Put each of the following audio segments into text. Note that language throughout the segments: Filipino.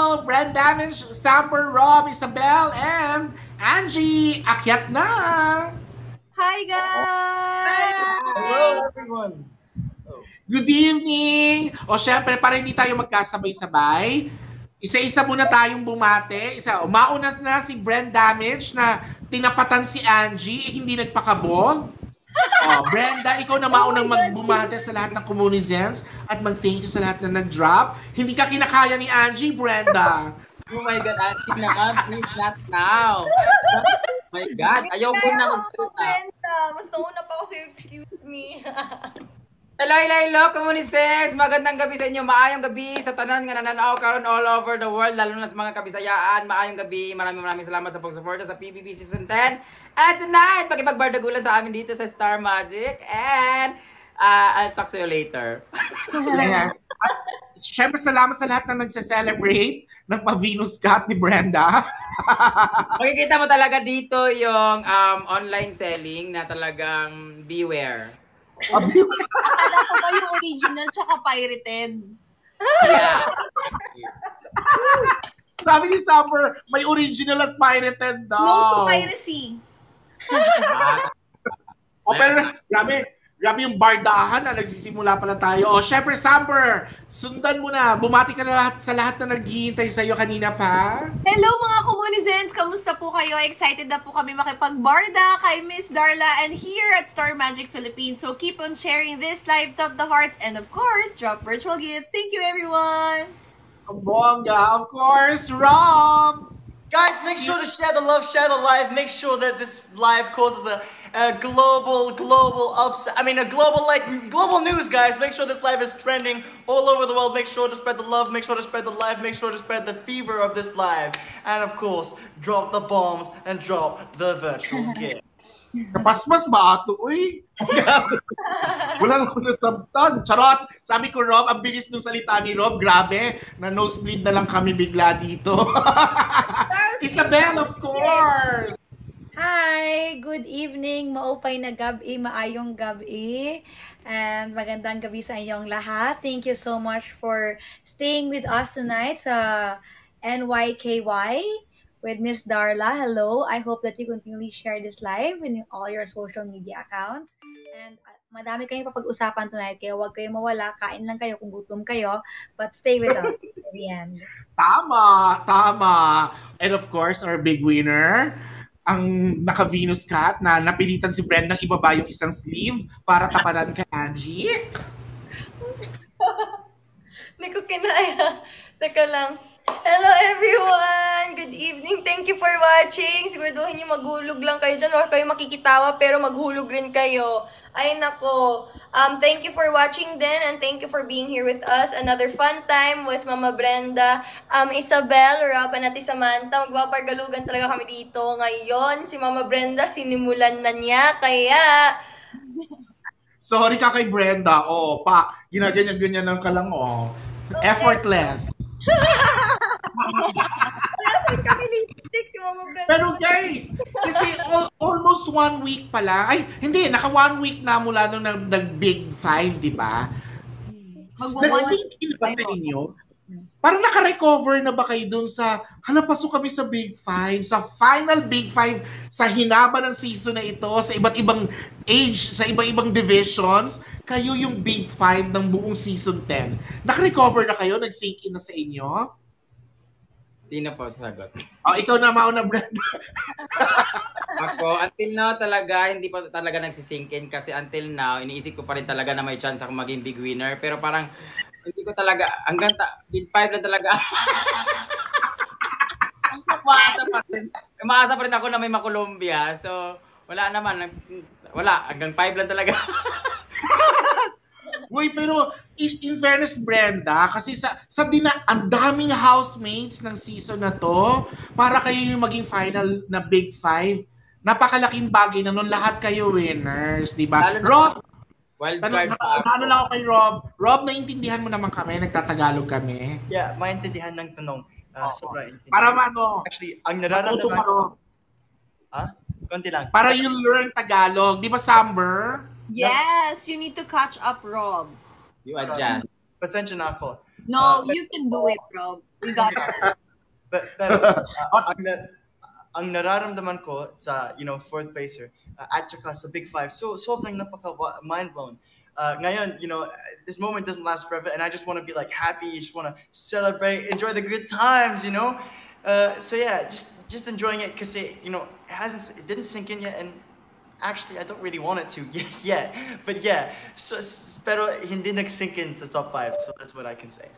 hello! Brand Damage, Samper, Rob, Isabel, and Angie! Akyat na! Hi, guys! Hello, everyone! Good evening! O syempre, para hindi tayo magkasabay-sabay, isa-isa muna tayong bumate. Mauna na si Brand Damage na tinapatan si Angie, hindi nagpakabog. Brenda, ikaw na maunang magbumate sa lahat ng Comunizens at mag-thank you sa lahat na nag-drop. Hindi ka kinakaya ni Angie, Brenda. Oh my God, Angie naman, please not now. Oh my God, ayaw ko na magsalita. Brenda, mas nauna pa ako sa'yo, excuse me. Hello, Comunices! Magandang gabi sa inyo. Maayong gabi sa tanan nga nananaw karon all over the world, lalo na sa mga kabisayaan. Maayong gabi. Maraming salamat sa pag-suporta sa PBB Season 10. And tonight, pakipagbardagulan sa amin dito sa Star Magic. And I'll talk to you later. Yes. At syempre, salamat sa lahat na nagse-celebrate ng pa-Venus Cut ni Brenda. Makikita mo talaga dito yung online selling na talagang beware. Akala ko ba yung original tsaka pirated? Yeah. Sabi ni Summer, may original at pirated daw. No to piracy. Pero grabe yung bardahan na nagsisimula pa lang tayo. Syempre, Summer, sundan mo na. Bumati ka na sa lahat na naghihintay sa'yo kanina pa. Hello mga Comunizens! Kamusta po kayo? Excited na po kami makipagbarda kay Miss Darla and here at Star Magic Philippines. So keep on sharing this live, top the hearts, and of course, drop virtual gifts. Thank you, everyone! Ang bongga, of course, Rob! Guys, make sure to share the love, share the live. Make sure that this live causes a global upset. I mean, global news, guys. Make sure this live is trending all over the world. Make sure to spread the love. Make sure to spread the live. Make sure to spread the fever of this live. And of course, drop the bombs and drop the virtual gifts. Kapasmas ba ato, uy? Wala na akong nasabtan. Charot! Sabi ko, Rob, ang bilis ng salita ni Rob. Grabe, na nosebleed na lang kami bigla dito. Isabel, of course! Hi! Good evening! Maupay na gabi, maayong gabi. And magandang gabi sa inyong lahat. Thank you so much for staying with us tonight sa NYKY with Miss Darla. Hello! I hope that you continually share this live in all your social media accounts. And madami kayong papag-usapan tonight, kaya huwag kayong mawala. Kain lang kayo kung gutom kayo, but stay with us at the end. Tama! And of course, our big winner, ang naka-Venus Cut na napilitan si Brenda ibaba yung isang sleeve para tapanan kay Angie. Hindi ko kinaya. Teka lang. Hello everyone! Good evening! Thank you for watching! Siguraduhin nyo maghulog lang kayo dyan or kayo makikitawa pero maghulog rin kayo. Ay nako! Thank you for watching din and thank you for being here with us. Another fun time with Mama Brenda, Isabel, Rob, at Samantha. Magpapargalugan talaga kami dito ngayon. Si Mama Brenda, sinimulan na niya kaya... Sorry ka kay Brenda. Ginaganyan-ganyan lang ka lang. Effortless. Nasaan kami lipstick si Mama Brenda? Pero guys, kasi almost 1 week pa lang. Ay, hindi. Naka 1 week na mula nung nag-Big 5, di ba? Nag-sink in ba sa inyo? Parang naka-recover na ba kayo dun sa, pasok kami sa Big 5, sa final Big 5, sa hinaba ng season na ito, sa iba't ibang age, sa iba't ibang divisions, kayo yung Big 5 ng buong season 10. Naka-recover na kayo? Nag-sink in na sa inyo? Sino po sagot? Ikaw na mauna, Brenda. Ako, until now talaga, hindi pa talaga nagsisink in kasi until now, iniisip ko pa rin talaga na may chance ako maging big winner. Pero parang, hindi ko talaga, hanggang big 5 lang talaga. Umaasa pa rin ako na may Makolombia. So, wala naman. Wala, hanggang 5 lang talaga. Uy, pero in fairness, Brenda, kasi ang daming housemates ng season na to, para kayo yung maging final na Big 5, napakalaking bagay na nun lahat kayo winners, di ba? Rob, lang ako kay Rob. Rob, naintindihan mo naman kami, nagtatagalog kami. Yeah, maintindihan ng tanong. Sobra intindihan. Para Actually, ang nararamdaman ko... Konti lang. Para you learn Tagalog. Di ba, Samber? Yes, you need to catch up, Rob. You adjust. Pasensya na ako. No, you can do it, bro. We got it. Pero ang nararamdaman ko sa, fourth placer, at saka sa Big Five, sobrang napaka mind blown. Ngayon, this moment doesn't last forever, and I just want to be like happy, just want to celebrate, enjoy the good times, So yeah, just enjoying it because it didn't sink in yet, and actually I don't really want it to yet. But yeah, pero hindi nag-sink in the top 5, so that's what I can say.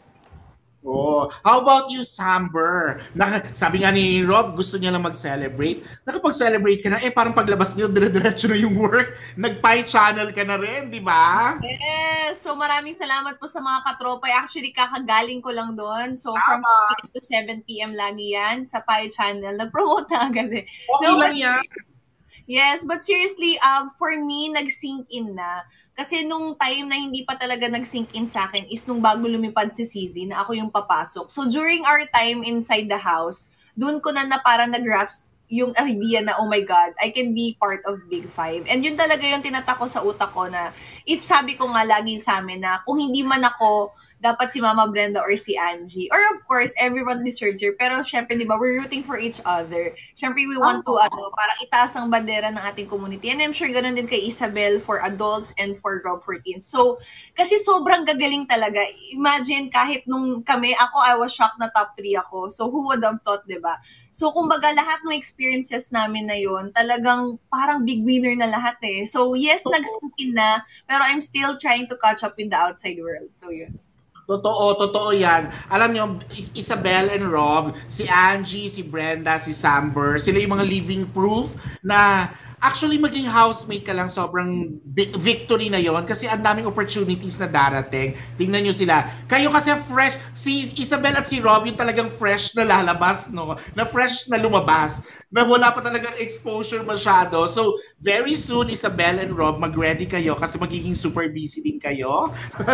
Oh, how about you, Samber? Sabi nga ni Rob, gusto niya lang mag-celebrate. Nakapag-celebrate ka na, parang paglabas niyo, dire-diretso na yung work. Nag-Pi channel ka na rin, di ba? Yes. So maraming salamat po sa mga katropa. Actually, kakagaling ko lang doon. So from 8 to 7 p.m. lagi yan sa Pi channel. Nag-promote na agad eh. Okay lang yan. Yes, but seriously, for me, nag-sink in na. Kasi nung time na hindi pa talaga nag-sink in sa akin is nung bago lumipad si CZ na ako yung papasok. So during our time inside the house, doon ko na parang nag-grasp yung idea na, oh my God, I can be part of Big Five. And yun talaga yung tinatako sa utak ko na, if sabi ko nga lagi sa amin na, kung hindi man ako, dapat si Mama Brenda or si Angie. Or of course, everyone deserves her. Pero syempre, di ba, we're rooting for each other. Syempre, we want to, parang itaas ang bandera ng ating community. And I'm sure ganun din kay Isabel for adults and for Rob for teens. So, kasi sobrang gagaling talaga. Imagine, kahit nung kami, I was shocked na top 3 ako. So, who would have thought, di ba? So, kumbaga, lahat ng experiences namin na yun, talagang parang big winner na lahat eh. So, yes, nag-sink in na, pero I'm still trying to catch up with the outside world. So, yun. Totoo yan. Alam nyo, Isabel and Rob, si Angie, si Brenda, si Samber, sila yung mga living proof na actually maging housemate ka lang, sobrang victory na yon kasi ang daming opportunities na darating. Tingnan nyo sila. Kayo kasi fresh, si Isabel at si Rob yung talagang fresh na lalabas, no? Na fresh na lumabas. Na wala pa talagang exposure masyado. So, very soon, Isabel and Rob, mag-ready kayo kasi magiging super busy din kayo.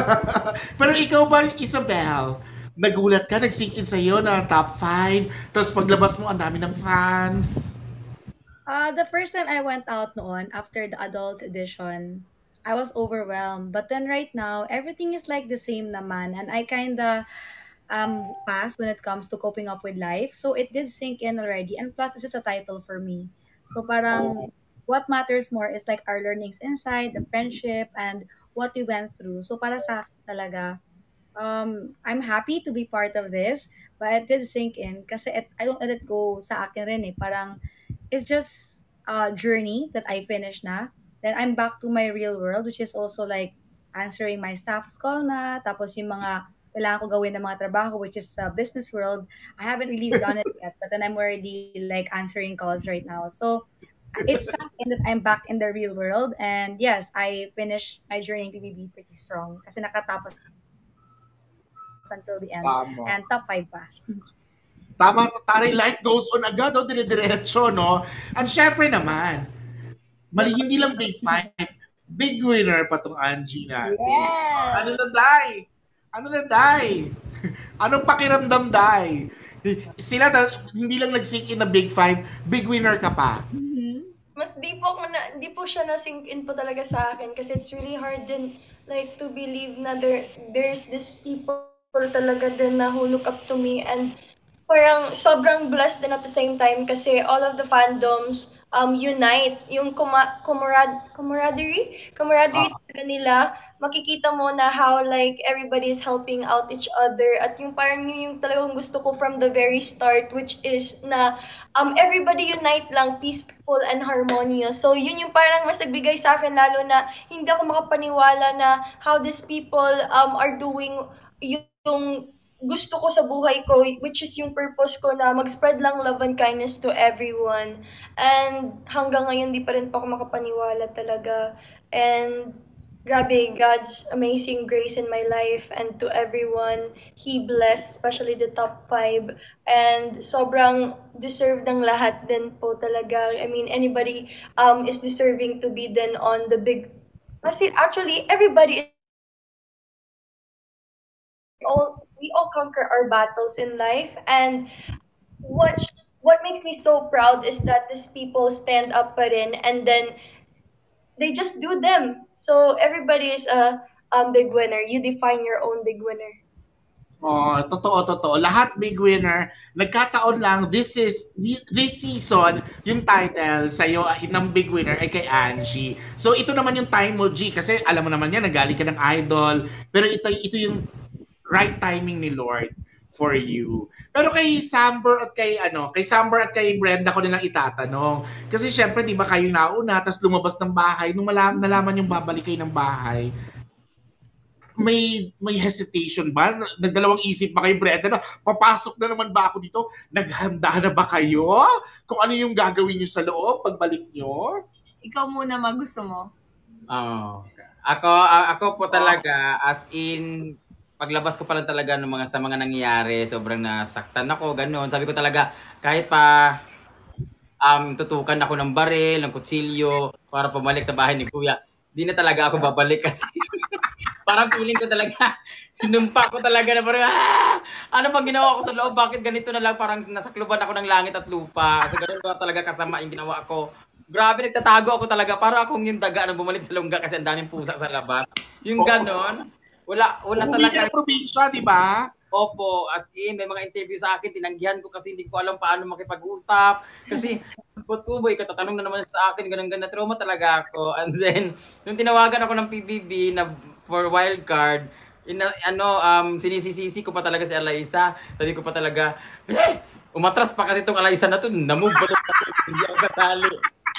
Pero ikaw ba, Isabel, nagulat ka, nag-sink in sa'yo na top 5, tapos paglabas mo, ang dami ng fans. The first time I went out noon, after the adult edition, I was overwhelmed. But then right now, everything is like the same naman. And I kinda pass when it comes to coping up with life. So it did sink in already. And plus, it's just a title for me. So parang what matters more is like our learnings inside, the friendship, and what we went through. So para sa akin talaga, I'm happy to be part of this, but it did sink in kasi I don't let it go sa akin rin eh. Parang it's just a journey that I finished na. Then I'm back to my real world, which is also like answering my staff's call na, tapos yung mga kailangan ko gawin ng mga trabaho, which is business world. I haven't really done it yet, but then I'm already like answering calls right now. So it's something that I'm back in the real world. And yes, I finished my journey to be pretty strong kasi nakatapos until the end. Tama. And top 5 pa. Tama, tari, life goes on agad, dire-diretso, no? At syempre naman, hindi lang Big Five, big winner pa tong Angie natin. Yeah. Ano na, Day? Anong pakiramdam, Day? Sila, hindi lang nag-sink in na Big Five, big winner ka pa. Mas di po siya na-sink in po talaga sa akin kasi it's really hard din like to believe na there's this people talaga din na who look up to me, and parang sobrang blessed din at the same time kasi all of the fandoms unite. Yung camaraderie talaga nila, makikita mo na how like everybody is helping out each other, at yung parang yung talagang gusto ko from the very start, which is na everybody unite lang, peaceful and harmonious. So yun yung parang mas nagbigay sa akin, lalo na hindi ako makapaniwala na how these people are doing yung gusto ko sa buhay ko, which is yung purpose ko na mag-spread lang love and kindness to everyone. And hanggang ngayon, di pa rin pa ako makapaniwala talaga. And grabe, God's amazing grace in my life, and to everyone He blessed, especially the top 5. And sobrang deserved ng lahat din po talaga. I mean, anybody is deserving to be then on the big... Kasi actually, everybody we all conquer our battles in life, and what makes me so proud is that these people stand up pa rin, and then they just do them. So everybody is a big winner. You define your own big winner. Oh, totoo. Lahat big winner. Nagkataon lang, this season, yung title sa'yo ng big winner ay kay Angie. So, ito naman yung time mo, G. Kasi alam mo naman yan, nagaling ka ng idol. Pero ito yung right timing ni Lord for you. Pero kay Samber at kay Brenda ko nilang itatanong. Kasi syempre, di ba kayo nauna, tapos lumabas ng bahay. Nung nalaman yung babalik kayo ng bahay, may hesitation ba? Nagdalawang isip ba kayo, Brenda, na papasok na naman ba ako dito? Naghanda na ba kayo? Kung ano yung gagawin nyo sa loob pagbalik nyo? Ikaw muna, gusto mo? Ako po talaga, as in, paglabas ko pa lang talaga sa mga nangyayari, sobrang nasaktan ako, gano'n. Sabi ko talaga, kahit pa tutukan ako ng baril, ng kutsilyo, para pumalik sa bahay ni Kuya, di na talaga ako babalik kasi parang feeling ko talaga, sinumpa ko talaga na parang, ano bang ginawa ko sa loob? Bakit ganito na lang? Parang nasakluban ako ng langit at lupa. So ganun ko talaga kasama yung ginawa ko. Grabe, nagtatago ako talaga. Para akong yung daga na bumalik sa lungga kasi ang daming pusa sa labas. Yung ganon, wala talaga. Umuwi ka ng probinsya, di ba? Opo, as in, may mga interview sa akin, tinanggihan ko kasi hindi ko alam paano makipag-usap. Kasi, boy, katatanong na naman sa akin, ganun, trauma talaga ako. And then, nung tinawagan ako ng PBB na for wildcard, sinisisi ko pa talaga si Alaysa. Sabi ko pa talaga, umatras pa kasi itong Alaysa na to, namove ba ito? Hindi ako kasali.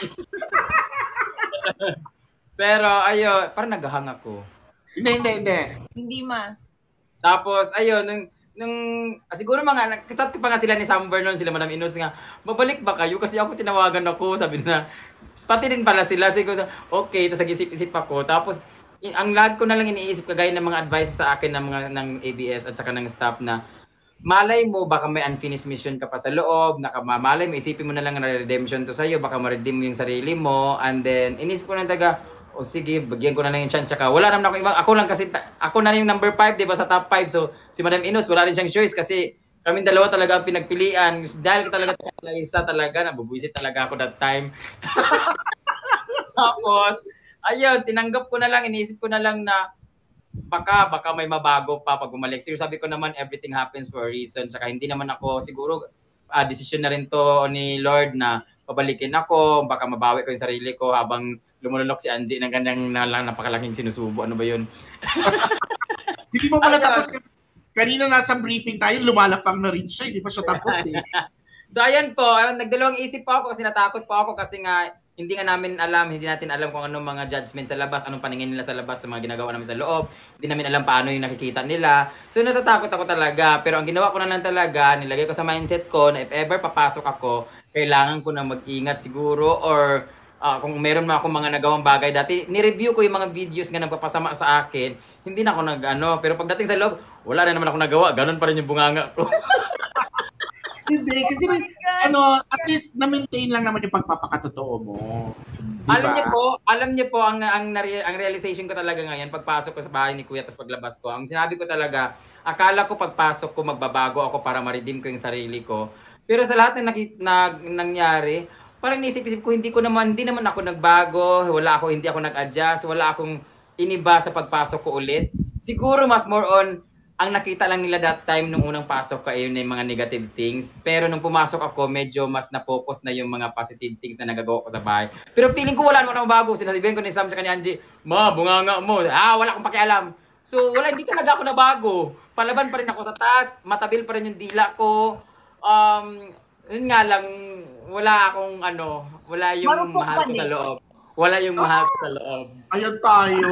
Pero, parang naghahang ako. Hindi ma. Tapos, siguro nagchat ko pa nga sila ni Samber noon, sila Madam Inos nga, babalik ba kayo? Kasi ako tinawagan ako, sabi na, pati din pala sila, siguro, okay, tapos nag-isip-isip ako. Tapos, ang lag ko na lang iniisip kagaya ng mga advice sa akin ng ABS at saka ng staff na, malay mo, baka may unfinished mission ka pa sa loob, malay mo, isipin mo na lang na redemption to sa'yo, baka ma-redeem mo yung sarili mo, and then, inisip ko na taga, sige, bagyan ko na lang yung chance ka. Wala naman ako ibang, ako lang kasi, ako na yung number 5, di ba, sa top 5, so, si Madam Inos, wala rin siyang choice kasi, kaming dalawa talaga ang pinagpilian, dahil talaga isa talaga, nabubuisit talaga ako that time. Tapos, tinanggap ko na lang, iniisip ko na lang na, baka may mabago pa pag bumalik. Siguro sabi ko naman, everything happens for a reason. Saka hindi naman ako, siguro, decision na rin to ni Lord na pabalikin ako, baka mabawi ko yung sarili ko habang lumulunok si Angie ng kanyang napakalaking sinusubo. Ano ba yun? Hindi mo pala tapos kasi kanina nasa briefing tayo, lumalafang na rin siya. Hindi pa siya tapos eh. So ayan po, nagdalawang isip po ako kasi natakot po ako kasi nga hindi natin alam kung anong mga judgment sa labas, anong paningin nila sa labas sa mga ginagawa namin sa loob. Hindi namin alam paano yung nakikita nila. So natatakot ako talaga. Pero ang ginawa ko na lang talaga, nilagay ko sa mindset ko na if ever papasok ako, kailangan ko na mag-ingat siguro or kung meron akong mga nagawang bagay dati, ni-review ko yung mga videos nga nagpapasama sa akin. Hindi na ako pero pagdating sa loob, wala na naman ako nagawa. Ganun pa rin yung bunganga ko. Hindi, kasi at least na-maintain lang naman yung pagpapakatotoo mo. Diba? Alam niyo po, ang realization ko talaga ngayon, pagpasok ko sa bahay ni Kuya, tapos paglabas ko, ang sinabi ko talaga, akala ko pagpasok ko, magbabago ako para ma-redeem ko yung sarili ko. Pero sa lahat na nangyari, parang naisip-isip ko, hindi naman ako nagbago, hindi ako nag-adjust, wala akong iniba sa pagpasok ko ulit. Siguro mas more on, ang nakita lang nila that time nung unang pasok ko ay yun yung mga negative things. Pero nung pumasok ako, medyo mas na-focus na yung mga positive things na nagagawa ko sa bahay. Pero feeling ko wala naman ako bago. Sinasabihin ko ni Sam sa kanya, Angie, bunganga mo. Wala akong pakialam. So, hindi talaga ako nabago. Palaban pa rin ako sa taas, matabil pa rin yung dila ko. Yun nga lang, wala yung Marupok mahal ko sa loob. Wala yung mahal ko sa loob. Ayun tayo.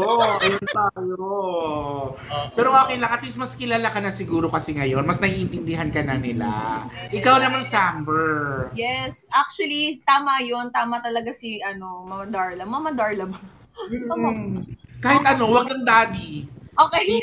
Pero okay lang, at least mas kilala ka na siguro kasi ngayon, mas naiintindihan ka na nila. Ikaw naman, Samber. Yes, actually, tama yun. Tama talaga si, Mama Darla. Mama Darla ba? Kahit wag lang daddy. Okay.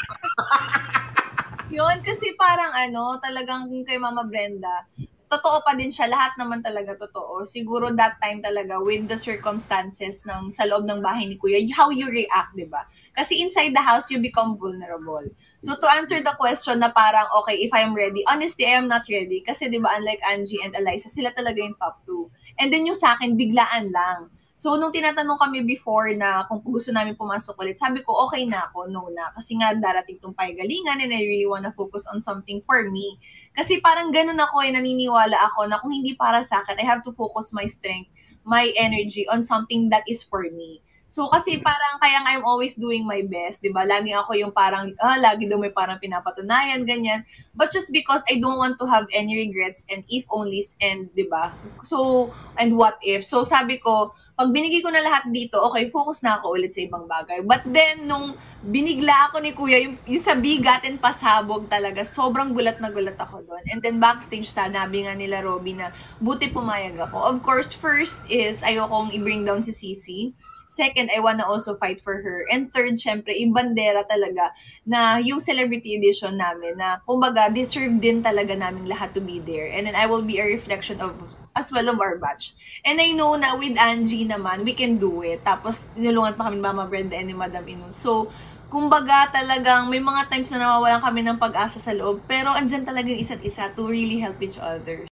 Yun, kasi parang talagang kay Mama Brenda, totoo pa din siya, lahat naman talaga totoo. Siguro that time talaga, with the circumstances sa loob ng bahay ni Kuya, how you react, di ba? Kasi inside the house, you become vulnerable. So to answer the question na parang, okay, if I'm ready, honestly, I am not ready. Kasi di ba, unlike Angie and Alaysa, sila talaga yung top 2. And then yung sa akin, biglaan lang. So, nung tinatanong kami before na kung gusto namin pumasok ulit, sabi ko, okay na ako, no na. Kasi nga, darating tong pagalingan and I really wanna focus on something for me. Kasi parang ganun ako naniniwala ako na kung hindi para sa akin, I have to focus my strength, my energy on something that is for me. So, kasi parang kaya nga I'm always doing my best, di ba? Lagi ako yung parang, lagi daw may parang pinapatunayan, ganyan. But just because I don't want to have any regrets and if onlys and, di ba? So, and what if? So, sabi ko, pag binigay ko na lahat dito, okay, focus na ako ulit sa ibang bagay. But then, nung binigla ako ni Kuya, yung sa bigat and pasabog talaga, sobrang gulat na gulat ako doon. And then backstage, sanabi nga nila Robby na buti pumayag ako. Of course, first is ayokong i-bring down si Sisi. Second, I wanna also fight for her. And third, syempre, ibandera talaga na yung celebrity edition namin na, kumbaga, deserve din talaga namin lahat to be there. And then I will be a reflection of as well of our batch. And I know na with Angie naman, we can do it. Tapos, tinulungan pa kami ni Mama Brenda and ni Madam Inut. So, kumbaga talagang may mga times na nawawalan kami ng pag-asa sa loob. Pero andyan talaga yung isa't isa to really help each other.